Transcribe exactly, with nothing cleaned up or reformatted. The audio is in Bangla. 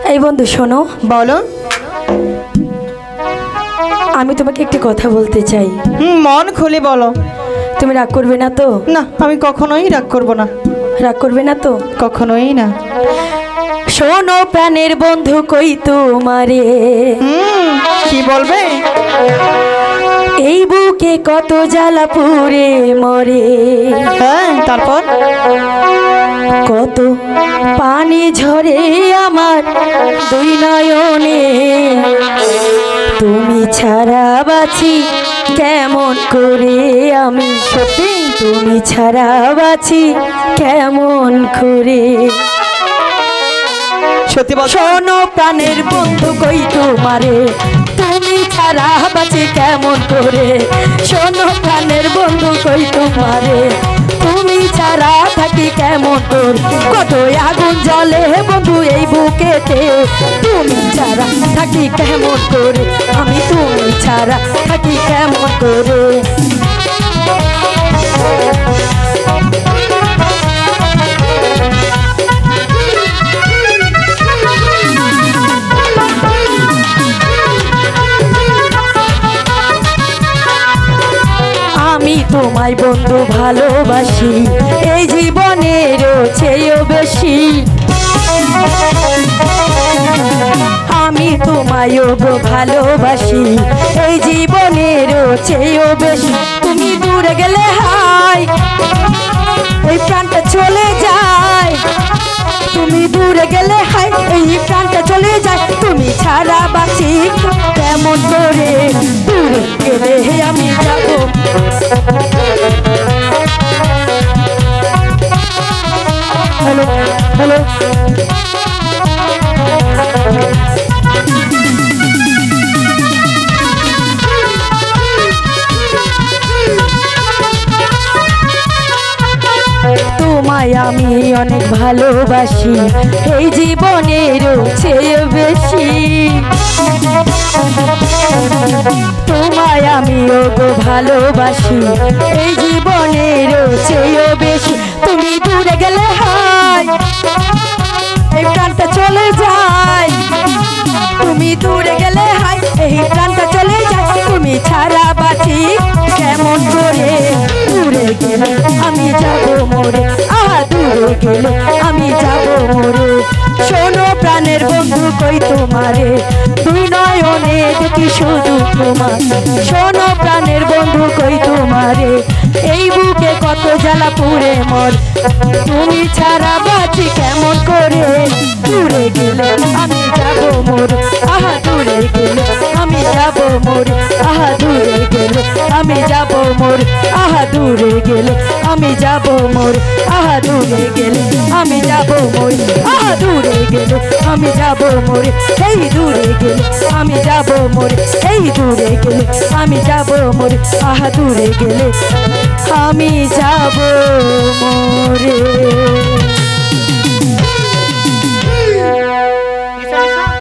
এই বন্ধু শোনো। বলো। আমি তোমাকে একটি কথা বলতে চাই। হুম, মন খুলে বলো। তুমি রাগ করবে না তো? না, আমি কখনোই রাগ করব না। রাগ করবে না তো? কখনোই না। শোনো প্রাণের বন্ধু কই তোমারে। হুম, কি বলবে? এই বুকে কত জ্বালা পুড়ে মরে। হ্যাঁ, তারপর কত পানি ঝরে আমার দুই নয়নে। তুমি ছাড়া বাঁচি কেমন করে আমি। সত্যি তুমি ছাড়া বাঁচি কেমন করে। সত্যি বল। শোনো প্রাণের বন্ধু কই তোমারে। তুমি ছাড়া বাঁচি কেমন করে। শোনো প্রাণের বন্ধু কই তোমারে। তুমি ছাড়া থাকি কেমন করে। কত আগুন জ্বলে বন্ধু এই বুকেতে। তুমি ছাড়া থাকি কেমন করে আমি। তুমি ছাড়া থাকি কেমন করে। আমি তোমায় বন্ধু ভালোবাসি এই জীবনের চেয়েও বেশি। আমি তোমায় গো ভালোবাসি এই জীবনের চেয়েও বেশি। তুমি দূরে গেলে হাই এই প্রাণটা চলে যায়। তুমি দূরে গেলে হাই এই প্রাণটা চলে যায়। তুমি ছাড়া বাঁচি কেমন করে। দূরে গেলে আমি যাবো। হ্যালো হ্যালো তোমায় আমি অনেক ভালোবাসি এই জীবনের চেয়ে বেশি। তোমায় আমি ওগো ভালোবাসি এই জীবনের চেয়ে বেশি। তুমি দূরে গেলে হাই এই প্রাণটা চলে যায়। তুমি দূরে গেলে হাই এই প্রাণটা চলে যায়। তুমি ছাড়া বাঁচি কেমন করে। দূরে গেলে আমি যাবো মরে। আহা দূরে গেলে আমি যাবো মরে। শোনো প্রাণের বন্ধু কই তোমারে। দুই নয়নে দেখি শুধু তোমার। শোনো প্রাণের বন্ধু কই তোমারে। এই বুকে কত জ্বালা পুড়ে মর। তুমি ছাড়া বাঁচি কেমন করে। দূরে গেলে আমি যাবো মরে। আহা দূরে গেলে আমি যাবো মরে। আহা দূরে গেলে আমি যাবো মরে। আহা দূরে গেলে আমি যাবো মরে। আহা দূরে গেলে আমি যাবো মরে। আহা দূরে গেলে আমি যাবো মরে। এই দূরে গেলে আমি যাবো মরে। এই দূরে গেলে আমি যাবো মরে। আহা দূরে গেলে আমি যাবো মরে।